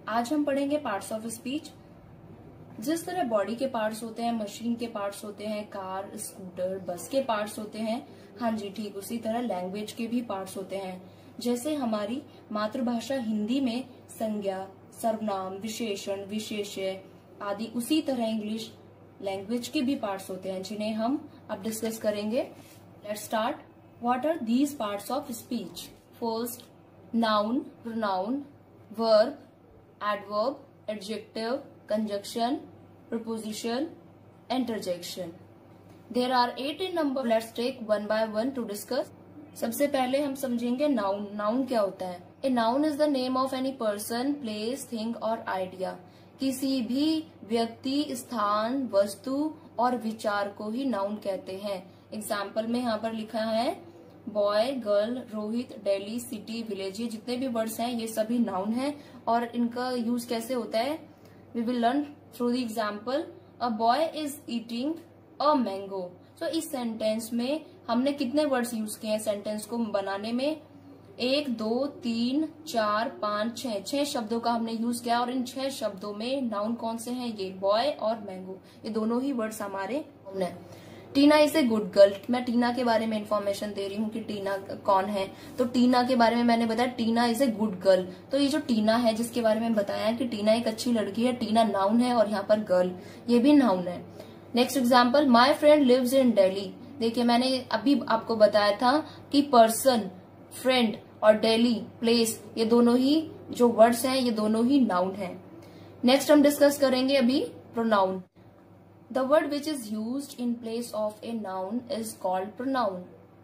आज हम पढ़ेंगे पार्ट्स ऑफ स्पीच। जिस तरह बॉडी के पार्ट्स होते हैं, मशीन के पार्ट्स होते हैं, कार, स्कूटर, बस के पार्ट्स होते हैं, हाँ जी ठीक उसी तरह लैंग्वेज के भी पार्ट्स होते हैं। जैसे हमारी मातृभाषा हिंदी में संज्ञा, सर्वनाम, विशेषण, विशेष्य आदि, उसी तरह इंग्लिश लैंग्वेज के भी पार्ट्स होते हैं जिन्हें हम अब डिस्कस करेंगे। Let's start. What are these parts of speech? First, noun, pronoun, verb, adverb, adjective, conjunction, preposition, interjection. There are 8 in number. Let's take one by one to discuss. सबसे पहले हम समझेंगे नाउन। नाउन क्या होता है? A noun is the name of any person, place, thing और idea. किसी भी व्यक्ति, स्थान, वस्तु और विचार को ही नाउन कहते हैं। एग्जाम्पल में यहाँ पर लिखा है boy, girl, Rohit, Delhi, city, village, ये जितने भी वर्ड्स हैं ये सभी नाउन हैं। और इनका यूज कैसे होता है we will learn through the example. A boy is eating a mango. So इस सेंटेंस में हमने कितने वर्ड्स यूज किए हैं सेंटेंस को बनाने में? 1, 2, 3, 4, 5, 6 शब्दों का हमने यूज किया। और इन 6 शब्दों में नाउन कौन से हैं? ये बॉय और मैंगो, ये दोनों ही वर्ड्स हमारे नाउन है। Tina is a good girl. मैं टीना के बारे में इन्फॉर्मेशन दे रही हूँ कि टीना कौन है। तो टीना के बारे में मैंने बताया Tina is a good girl. तो ये जो टीना है जिसके बारे में बताया कि टीना एक अच्छी लड़की है, टीना नाउन है और यहाँ पर गर्ल ये भी नाउन है। Next example, my friend lives in Delhi. देखिए मैंने अभी आपको बताया था कि पर्सन, फ्रेंड और दिल्ली, प्लेस, ये दोनों ही जो वर्ड्स हैं ये दोनों ही नाउन है। नेक्स्ट हम डिस्कस करेंगे अभी pronoun. The word which is used in place of a noun is called pronoun.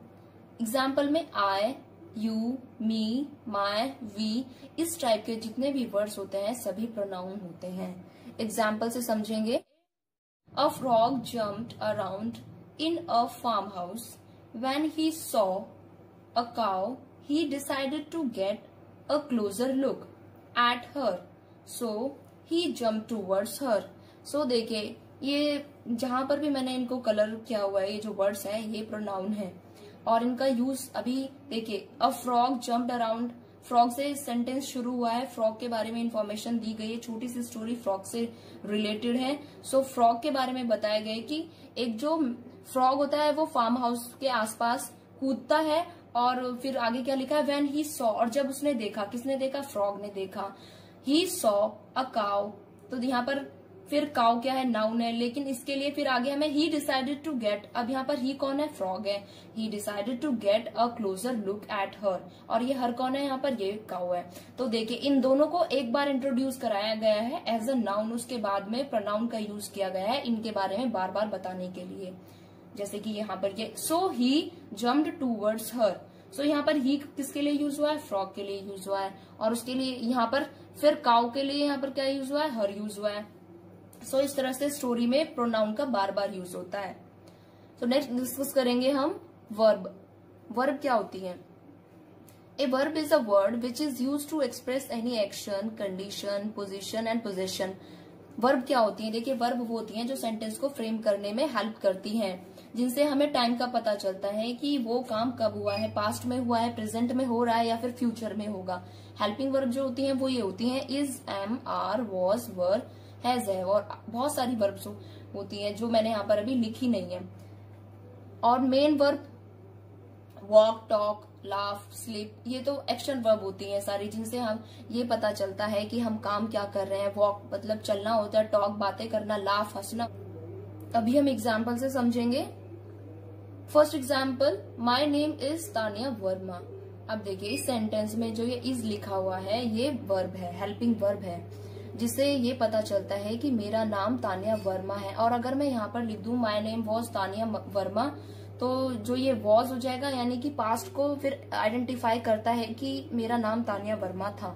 Example में I, you, me, my, we, इस टाइप के जितने भी वर्ड्स होते हैं सभी pronoun होते हैं। एग्जाम्पल से समझेंगे। A frog jumped around in a farmhouse. When he saw a cow, he decided to get a closer look at her. So he jumped towards her. So देखिए ये जहां पर भी मैंने इनको कलर किया हुआ है, ये जो वर्ड्स हैं ये प्रोनाउन है और इनका यूज अभी देखिए। A frog jumped around, frog से सेंटेंस शुरू हुआ है, फ्रॉग के बारे में इंफॉर्मेशन दी गई है, छोटी सी स्टोरी फ्रॉग से रिलेटेड है। सो फ्रॉग के बारे में बताया गया कि एक जो फ्रॉग होता है वो फार्म हाउस के आसपास कूदता है। और फिर आगे क्या लिखा है, व्हेन ही सॉ, और जब उसने देखा, किसने देखा? फ्रॉग ने देखा। ही सॉ अ काउ, तो यहाँ पर फिर काउ क्या है? नाउन है। लेकिन इसके लिए फिर आगे हमें ही डिसाइडेड टू गेट, अब यहाँ पर ही कौन है? फ्रॉग है। He decided to get a closer look at her, और ये हर कौन है? यहाँ पर ये काउ है। तो देखिए इन दोनों को एक बार इंट्रोड्यूस कराया गया है एज अ नाउन, उसके बाद में प्रोनाउन का यूज किया गया है इनके बारे में बार बार बताने के लिए। जैसे कि यहाँ पर ये सो ही जम्प्ड टूवर्ड्स हर। सो यहाँ पर ही किसके लिए यूज हुआ है? फ्रॉग के लिए यूज हुआ है। और उसके लिए यहाँ पर फिर काउ के लिए यहाँ पर क्या यूज हुआ है? हर यूज हुआ है। सो इस तरह से स्टोरी में प्रोनाउन का बार बार यूज होता है। तो नेक्स्ट डिस्कस करेंगे हम वर्ब। वर्ब क्या होती है? A verb is a word which is use to express any action, condition, position and possession. Verb क्या होती है? देखिए वर्ब वो होती है जो सेंटेंस को फ्रेम करने में हेल्प करती हैं, जिनसे हमें टाइम का पता चलता है कि वो काम कब हुआ है, पास्ट में हुआ है, प्रेजेंट में हो रहा है या फिर फ्यूचर में होगा। हेल्पिंग वर्ब जो होती है वो ये होती है is, am, are, was, were, has है, और बहुत सारी वर्ब्स होती हैं जो मैंने यहाँ पर अभी लिखी नहीं है। और main verb walk, talk, laugh, sleep, ये तो एक्शन वर्ब होती हैं सारी, जिनसे हम ये पता चलता है कि हम काम क्या कर रहे हैं। वॉक मतलब चलना होता है, टॉक बातें करना, लाफ हंसना। अभी हम एग्जाम्पल से समझेंगे। First example, my name is Tania Verma. अब देखिए इस सेंटेंस में जो ये इज लिखा हुआ है ये वर्ब है, हेल्पिंग वर्ब है, जिससे ये पता चलता है कि मेरा नाम तानिया वर्मा है। और अगर मैं यहाँ पर लिख दूं my name was Tania Verma, तो जो ये वॉज हो जाएगा, यानी कि पास्ट को फिर आइडेंटिफाई करता है कि मेरा नाम तानिया वर्मा था।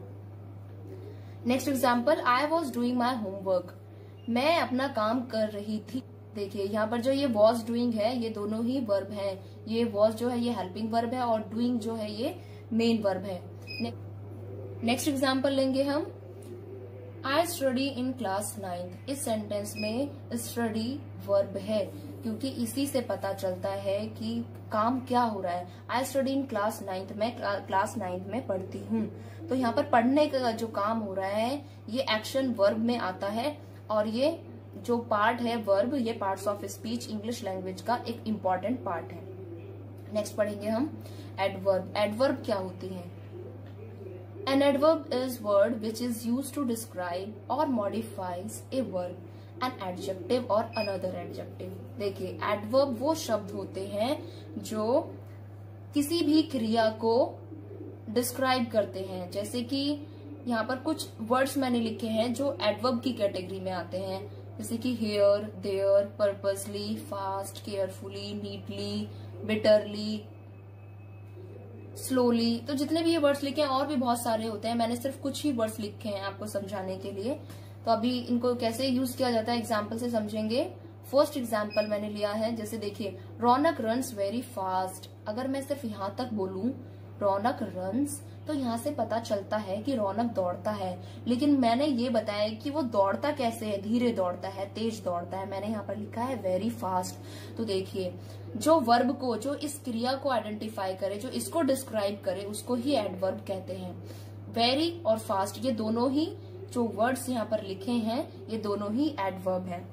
Next example, I was doing my homework. मैं अपना काम कर रही थी। देखिए यहाँ पर जो ये वॉज डूइंग है ये दोनों ही वर्ब है। ये वॉज जो है ये हेल्पिंग वर्ब है और डूइंग जो है ये मेन वर्ब है। नेक्स्ट एग्जाम्पल लेंगे हम। I study in class 9th। इस सेंटेंस में स्टडी वर्ब है, क्योंकि इसी से पता चलता है कि काम क्या हो रहा है। आई स्टडी इन क्लास 9th, मैं क्लास 9th में पढ़ती हूँ। तो यहाँ पर पढ़ने का जो काम हो रहा है ये एक्शन वर्ब में आता है, और ये जो पार्ट है वर्ब, ये parts of speech English language का एक इम्पॉर्टेंट पार्ट है। नेक्स्ट पढ़ेंगे हम एडवर्ब। एडवर्ब क्या होती है? An adverb is word which is used to describe or modifies a verb, an adjective or another adjective। देखिए, adverb वो शब्द होते हैं जो किसी भी क्रिया को डिस्क्राइब करते हैं। जैसे कि यहाँ पर कुछ वर्ड्स मैंने लिखे हैं जो एडवर्ब की कैटेगरी में आते हैं, जैसे कि here, there, purposely, fast, carefully, neatly, bitterly, slowly. तो जितने भी ये वर्ड्स लिखे हैं और भी बहुत सारे होते हैं, मैंने सिर्फ कुछ ही वर्ड्स लिखे हैं आपको समझाने के लिए। तो अभी इनको कैसे यूज किया जाता है एग्जाम्पल से समझेंगे। फर्स्ट एग्जाम्पल मैंने लिया है, जैसे देखिए, रौनक रन्स वेरी फास्ट। अगर मैं सिर्फ यहाँ तक बोलूं रौनक रन्स, तो यहाँ से पता चलता है कि रौनक दौड़ता है, लेकिन मैंने ये बताया कि वो दौड़ता कैसे है, धीरे दौड़ता है, तेज दौड़ता है। मैंने यहाँ पर लिखा है वेरी फास्ट। तो देखिए, जो वर्ब को, जो इस क्रिया को आइडेंटिफाई करे, जो इसको डिस्क्राइब करे, उसको ही एडवर्ब कहते हैं। वेरी और फास्ट, ये दोनों ही जो वर्ड्स यहाँ पर लिखे हैं, ये दोनों ही एडवर्ब है।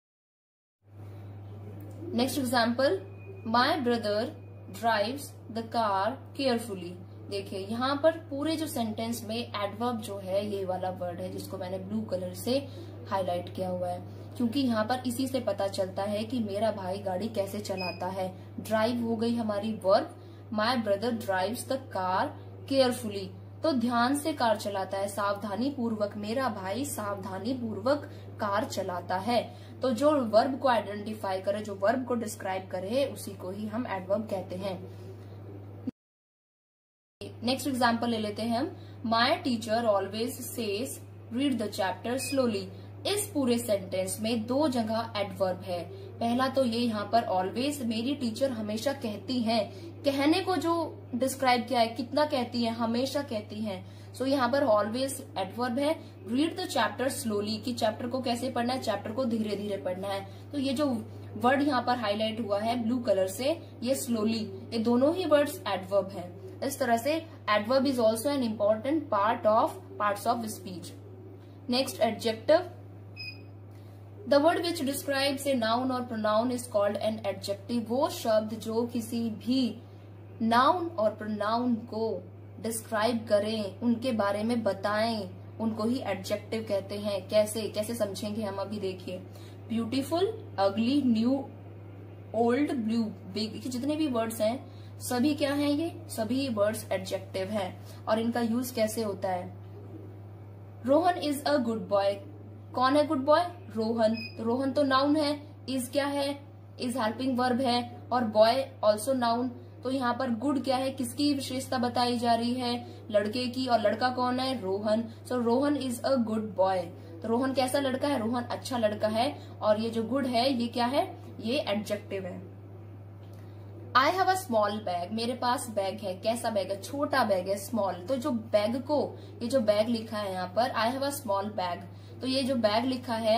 Next example, my brother drives the car carefully. देखिए, यहाँ पर पूरे जो सेंटेंस में एडवर्ब जो है ये वाला वर्ड है, जिसको मैंने ब्लू कलर से हाईलाइट किया हुआ है, क्योंकि यहाँ पर इसी से पता चलता है कि मेरा भाई गाड़ी कैसे चलाता है। ड्राइव हो गई हमारी verb, my brother drives the car carefully, तो ध्यान से कार चलाता है, सावधानी पूर्वक, मेरा भाई सावधानी पूर्वक कार चलाता है। तो जो वर्ब को आइडेंटिफाई करे, जो वर्ब को डिस्क्राइब करे, उसी को ही हम एडवर्ब कहते हैं। नेक्स्ट एग्जाम्पल ले लेते हैं हम, my teacher always says read the chapter slowly. इस पूरे सेंटेंस में दो जगह एडवर्ब है। पहला तो ये यहाँ पर ऑलवेज, मेरी टीचर हमेशा कहती हैं, कहने को जो डिस्क्राइब किया है, कितना कहती है, हमेशा कहती हैं। सो यहाँ पर ऑलवेज एडवर्ब है। रीड द चैप्टर स्लोली, कि चैप्टर को कैसे पढ़ना है, चैप्टर को धीरे धीरे पढ़ना है। तो ये जो वर्ड यहाँ पर हाईलाइट हुआ है ब्लू कलर से, ये स्लोली, ये दोनों ही वर्ड्स एडवर्ब हैं। इस तरह से adverb is also an important parts of speech. Next adjective, the word which describes a noun और pronoun is called an adjective. वो शब्द जो किसी भी नाउन और प्रोनाउन को डिस्क्राइब करें, उनके बारे में बताएं, उनको ही एडजेक्टिव कहते हैं। कैसे समझेंगे हम, अभी देखिए, ब्यूटीफुल, अगली, न्यू, ओल्ड, ब्लू, बिग, जितने भी वर्ड्स हैं सभी क्या हैं, ये सभी वर्ड्स एडजेक्टिव हैं। और इनका यूज कैसे होता है, Rohan is a good boy. कौन है गुड बॉय? रोहन। तो रोहन तो नाउन है, इज क्या है, इज हेल्पिंग वर्ब है, और बॉय ऑल्सो नाउन। तो यहाँ पर गुड क्या है, किसकी विशेषता बताई जा रही है, लड़के की, और लड़का कौन है, Rohan. So Rohan is a good boy. तो रोहन कैसा लड़का है, रोहन अच्छा लड़का है। और ये जो गुड है ये क्या है, ये एडजेक्टिव है। I have a small bag, मेरे पास बैग है। कैसा बैग है, छोटा बैग है, स्मॉल। तो जो बैग को, ये जो बैग लिखा है यहाँ पर, I have a small bag, तो ये जो बैग लिखा है।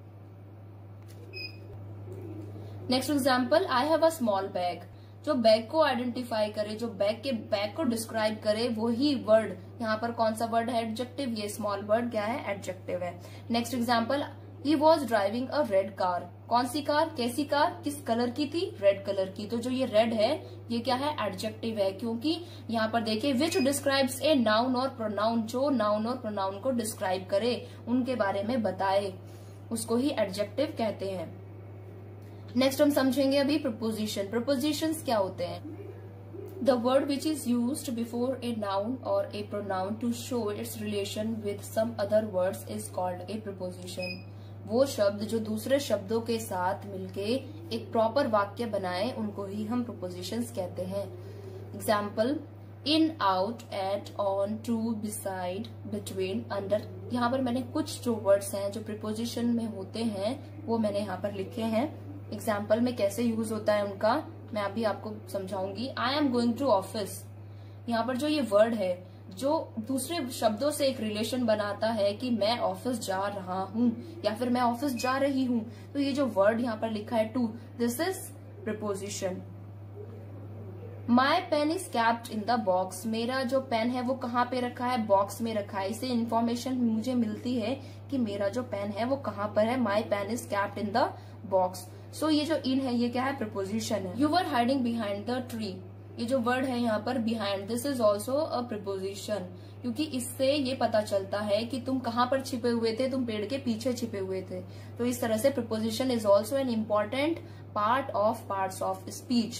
Next example, I have a small bag, जो बैग को आइडेंटिफाई करे, जो बैग को डिस्क्राइब करे, वही वर्ड यहाँ पर कौन सा वर्ड है, एडजेक्टिव। ये स्मॉल वर्ड क्या है, एडजेक्टिव है। Next example, he was driving a red car. कौन सी कार, कैसी कार, किस कलर की थी, रेड कलर की। तो जो ये रेड है ये क्या है, एडजेक्टिव है, क्योंकि यहाँ पर देखिए, विच डिस्क्राइब्स ए नाउन और प्रोनाउन, जो नाउन और प्रोनाउन को डिस्क्राइब करे, उनके बारे में बताए, उसको ही एडजेक्टिव कहते हैं। नेक्स्ट हम समझेंगे अभी प्रपोजिशन। प्रपोजिशंस क्या होते हैं, the word which is used before a noun और a pronoun to show its relation with some other words is called a preposition. वो शब्द जो दूसरे शब्दों के साथ मिलके एक प्रॉपर वाक्य बनाए, उनको ही हम प्रपोजिशंस कहते हैं। Example, in, out, at, on, to, beside, between, under. यहाँ पर मैंने कुछ जो वर्ड्स हैं जो प्रिपोजिशन में होते हैं वो मैंने यहाँ पर लिखे हैं। एग्जाम्पल में कैसे यूज होता है उनका मैं अभी आपको समझाऊंगी। I am going to office, यहाँ पर जो ये वर्ड है, जो दूसरे शब्दों से एक रिलेशन बनाता है कि मैं ऑफिस जा रहा हूँ या फिर मैं ऑफिस जा रही हूँ। तो ये जो वर्ड यहाँ पर लिखा है to, this is preposition. My pen is capped in the box, मेरा जो पेन है वो कहाँ पे रखा है, बॉक्स में रखा है। इससे इन्फॉर्मेशन मुझे मिलती है कि मेरा जो पेन है वो कहाँ पर है। My pen is capped in the box. So ये जो इन है ये क्या है, प्रीपोजिशन है। You were hiding behind the tree, ये जो वर्ड है यहाँ पर behind, this is also a preposition, क्योंकि इससे ये पता चलता है कि तुम कहाँ पर छिपे हुए थे, तुम पेड़ के पीछे छिपे हुए थे। तो इस तरह से preposition is also an important part of parts of speech.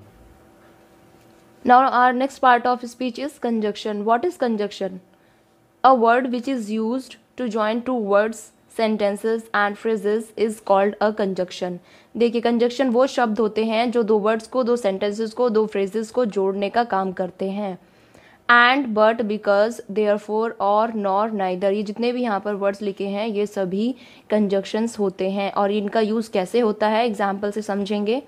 Now our next part of speech is conjunction. What is conjunction? A word which is used to join two words, sentences and phrases is called a conjunction. देखिए conjunction वो शब्द होते हैं जो दो words को, दो sentences को, दो phrases को जोड़ने का काम करते हैं। And, but, because, therefore, और, nor, neither, ये जितने भी यहाँ पर वर्ड्स लिखे हैं ये सभी conjunctions होते हैं। और इनका यूज़ कैसे होता है एग्जाम्पल से समझेंगे।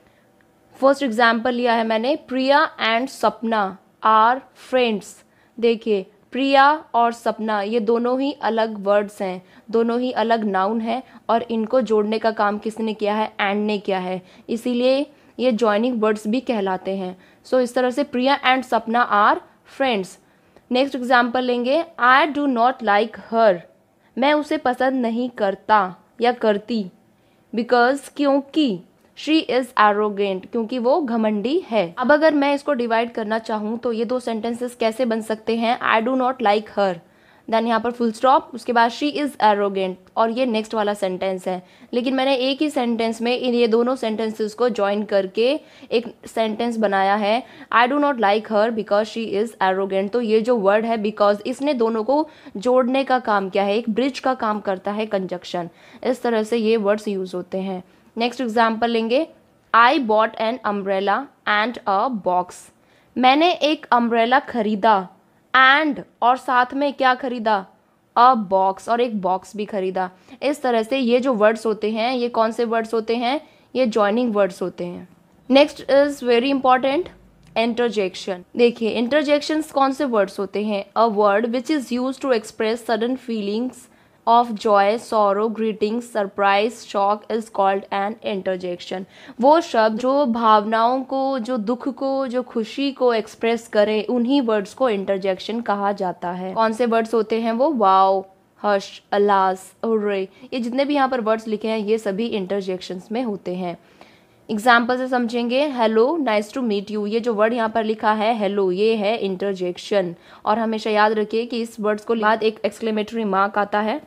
फर्स्ट एग्जाम्पल लिया है मैंने, Priya and Sapna are friends. देखिए प्रिया और सपना ये दोनों ही अलग वर्ड्स हैं, दोनों ही अलग नाउन है और इनको जोड़ने का काम किसने किया है, एंड ने किया है, इसीलिए ये जॉइनिंग वर्ड्स भी कहलाते हैं। सो इस तरह से Priya and Sapna are friends. Next example लेंगे, I do not like her, मैं उसे पसंद नहीं करता या करती, बिकॉज क्योंकि, शी इज एरोगेंट क्योंकि वो घमंडी है। अब अगर मैं इसको डिवाइड करना चाहूँ तो ये दो सेंटेंसेस कैसे बन सकते हैं, I do not like her, then यहाँ पर फुल स्टॉप, उसके बाद शी इज एरोगेंट और ये नेक्स्ट वाला सेंटेंस है। लेकिन मैंने एक ही सेंटेंस में इन ये दोनों सेंटेंसेस को ज्वाइन करके एक सेंटेंस बनाया है, I do not like her because she is arrogant. तो ये जो वर्ड है बिकॉज, इसने दोनों को जोड़ने का काम किया है, एक ब्रिज का काम करता है कंजंक्शन। इस तरह से ये वर्ड्स यूज होते हैं। नेक्स्ट एग्जाम्पल लेंगे, I bought an umbrella and a box, मैंने एक अम्ब्रेला खरीदा एंड और साथ में क्या खरीदा, अ बॉक्स और एक बॉक्स भी खरीदा। इस तरह से ये जो वर्ड्स होते हैं ये कौन से वर्ड्स होते हैं, ये जॉइनिंग वर्ड्स होते हैं। Next is very important, interjection. देखिए इंटरजेक्शंस कौन से वर्ड्स होते हैं, a word which is use to express sudden feelings of joy, sorrow, greetings, surprise, shock is called an interjection। वो शब्द जो भावनाओं को, जो दुख को, जो खुशी को एक्सप्रेस करे, उन्हीं वर्ड्स को इंटरजेक्शन कहा जाता है। कौन से वर्ड्स होते हैं वो, वाओ, हश, अलास, हुर्रे, ये जितने भी यहाँ पर वर्ड्स लिखे हैं ये सभी इंटरजेक्शंस में होते हैं। एग्जाम्पल से समझेंगे, hello, nice to meet you, ये जो वर्ड यहाँ पर लिखा है हेलो ये है इंटरजेक्शन। और हमेशा याद रखिए कि इस वर्ड्स को बाद एक एक्सक्लेमेटरी मार्क आता है,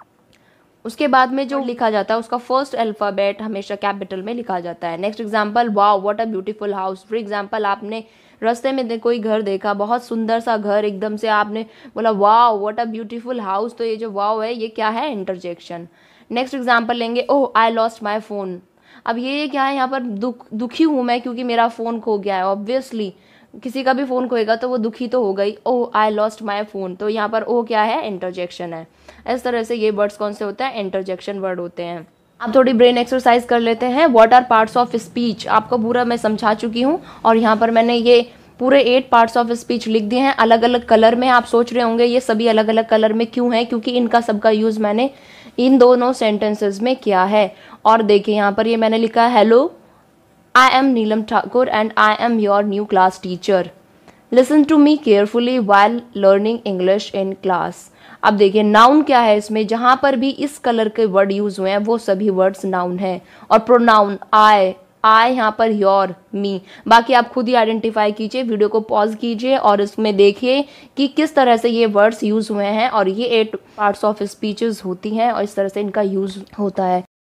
उसके बाद में जो लिखा जाता है उसका फर्स्ट अल्फाबेट हमेशा कैपिटल में लिखा जाता है। Next example, wow what a beautiful house. For example आपने रास्ते में कोई घर देखा, बहुत सुंदर सा घर, एकदम से आपने बोला wow what a beautiful house, तो ये जो वाओ है ये क्या है, इंटरजेक्शन। नेक्स्ट एग्जांपल लेंगे, ओह आई लॉस्ट माई फोन। अब ये क्या है, यहाँ पर दुखी हूँ मैं क्योंकि मेरा फोन खो गया है। ऑब्वियसली किसी का भी फोन खोएगा तो वो दुखी तो हो गई, ओह आई लॉस्ट माई फोन, तो यहाँ पर ओ क्या है, इंटरजेक्शन है। इस तरह से ये वर्ड्स कौन से होते हैं, इंटरजेक्शन वर्ड होते हैं। अब थोड़ी ब्रेन एक्सरसाइज कर लेते हैं। What are parts of speech, आपको पूरा मैं समझा चुकी हूँ और यहाँ पर मैंने ये पूरे 8 पार्ट्स ऑफ स्पीच लिख दिए हैं अलग अलग कलर में। आप सोच रहे होंगे ये सभी अलग अलग कलर में क्यों है, क्योंकि इनका सबका यूज मैंने इन दोनों सेंटेंसेस में किया है। और देखिए यहाँ पर ये मैंने लिखा है, hello I am Neelam Thakur and I am your new class teacher. Listen to me carefully while learning English in class. अब देखिए नाउन क्या है इसमें, जहाँ पर भी इस कलर के वर्ड यूज हुए हैं वो सभी वर्ड्स नाउन है। और प्रोनाउन आई यहाँ पर योर, मी, बाकी आप खुद ही आइडेंटिफाई कीजिए। वीडियो को पॉज कीजिए और इसमें देखिए कि किस तरह से ये वर्ड्स यूज हुए हैं। और ये 8 पार्ट्स ऑफ स्पीचेस होती हैं और इस तरह से इनका यूज होता है।